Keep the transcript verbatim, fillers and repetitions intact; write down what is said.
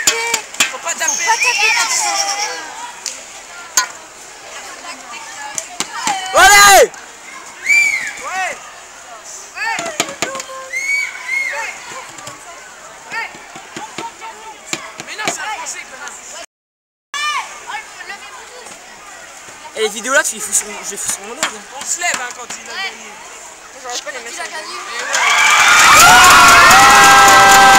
taper. Faut pas Faut taper. pas taper quand tu sens. Allez! Ouais. Mais non, c'est un français, connard. Et les vidéos là, tu les fous sur, je les fous sur mon ordi. On se lève hein, quand il a gagné. J'aurais pas les mettre. Et ouais.